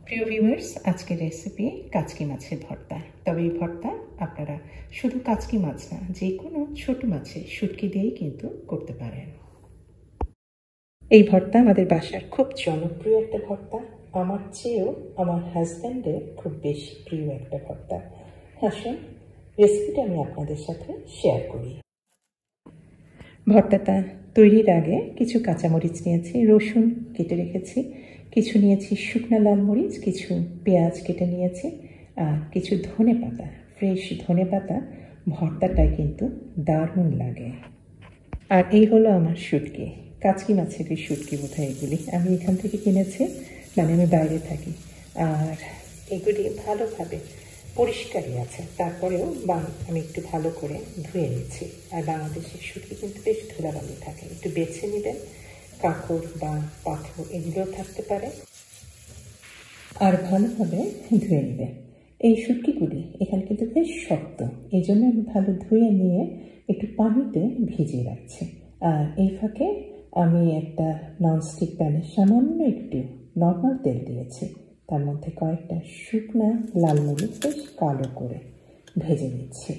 প্রিয় ভিউয়ার্স, আজকের রেসিপি কাচকি মাছের ভর্তা। তবে এই ভর্তা আপনারা শুধু কাচকি মাছ না, যে কোনো ছোট মাছে শুটকি দিয়েই কিন্তু করতে পারেন। এই ভর্তা আমাদের বাসার খুব জনপ্রিয় একটা ভর্তা। আমার চেয়েও আমার হাজব্যান্ডের খুব বেশি প্রিয় একটা ভর্তা। আসুন রেসিপিটা আমি আপনাদের সাথে শেয়ার করি। ভর্তাটা তৈরির আগে কিছু কাঁচামরিচ নিয়েছি, রসুন কেটে রেখেছি, কিছু নিয়েছি শুকনা লাল মরিচ, কিছু পেঁয়াজ কেটে নিয়েছি, আর কিছু ধনেপাতা, ফ্রেশ ধনেপাতা। ভর্তাটায় কিন্তু দারুণ লাগে। আর এই হলো আমার শুটকি, কাচকি মাছের শুটকি বোধহয় এগুলি। আমি এখান থেকে কিনেছি, মানে আমি বাইরে থাকি। আর এগুলি ভালোভাবে পরিষ্কারই আছে, তারপরেও আমি একটু ভালো করে ধুয়ে নিচ্ছি। আর বাংলাদেশের শুটকি কিন্তু বেশ ধুলাবালি থাকে, একটু বেছে নেবেন। কাঁকড় বা পাথর এগুলোও থাকতে পারে। আর ভালোভাবে ধুয়ে নেবেন। এই শুটকিগুলি এখানে কিন্তু বেশ শক্ত, এই জন্য আমি ভালো ধুয়ে নিয়ে একটু পানিতে ভিজিয়ে রাখছি। আর এই ফাঁকে আমি একটা ননস্টিক প্যানে সামান্য একটু নর্মাল তেল দিয়েছি, তার মধ্যে কয়েকটা শুকনা লাল মরিচ বেশ কালো করে ভেজে নিচ্ছি।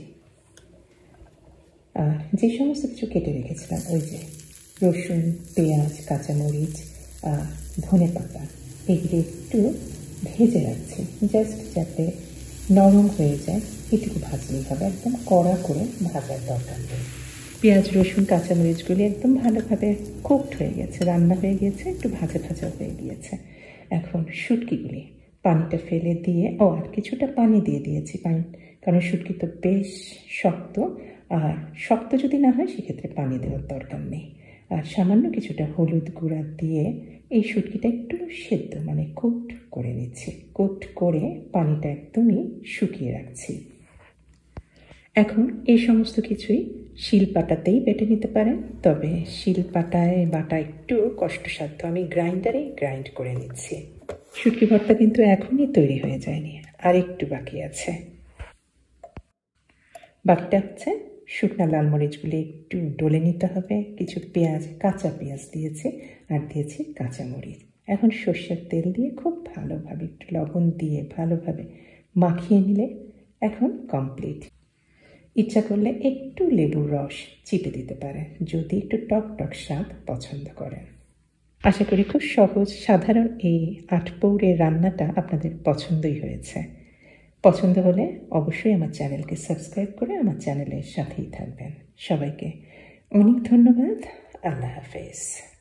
আর যে সমস্ত কিছু কেটে রেখেছিলাম, ওই যে রসুন, পেঁয়াজ, কাঁচামরিচ, ধনেপাতা, এগুলো একটু ভেজে রাখছি, জাস্ট যাতে নরম হয়ে যায়। এটুকু ভাজলেই হবে, একদম কড়া করে ভাজার দরকার নেই। পেঁয়াজ, রসুন, কাঁচামরিচগুলি একদম ভালোভাবে কুকড হয়ে গেছে, রান্না হয়ে গিয়েছে, একটু ভাজা ভাজা হয়ে গিয়েছে। এখন শুটকিগুলি পানিটা ফেলে দিয়ে, আর কিছুটা পানি দিয়ে দিয়েছি, পানি, কারণ শুটকি তো বেশ শক্ত। আর শক্ত যদি না হয় সেক্ষেত্রে পানি দেওয়ার দরকার নেই। আর সামান্য কিছুটা হলুদ গুঁড়া দিয়ে এই শুটকিটা একটু সেদ্ধ, মানে কুকড করে নিচ্ছি। কুকড করে পানিটা একদমই শুকিয়ে রাখছি। এখন এই সমস্ত কিছুই শিলপাটাতেই বেটে নিতে পারেন, তবে শিলপাটায় বাটা একটু কষ্টসাধ্য। আমি গ্রাইন্ডারেই গ্রাইন্ড করে নিচ্ছি। শুটকি ভর্তা কিন্তু এখনই তৈরি হয়ে যায়নি, আর একটু বাকি আছে। বাকিটা হচ্ছে শুকনা লাল মরিচগুলি একটু ডলে নিতে হবে, কিছু পেঁয়াজ, কাঁচা পেঁয়াজ দিয়েছি, আর দিয়েছি কাঁচামরিচ। এখন সর্ষের তেল দিয়ে খুব ভালোভাবে একটু লবণ দিয়ে ভালোভাবে মাখিয়ে নিলে এখন কমপ্লিট। ইচ্ছা করলে একটু লেবুর রস চিপে দিতে পারেন, যদি একটু টক টক স্বাদ পছন্দ করেন। আশা করি খুব সহজ সাধারণ এই আটপৌরের রান্নাটা আপনাদের পছন্দই হয়েছে। পছন্দ হলে অবশ্যই আমার চ্যানেলকে সাবস্ক্রাইব করে আমার চ্যানেলের সাথেই থাকবেন। সবাইকে অনেক ধন্যবাদ। আল্লাহ হাফেজ।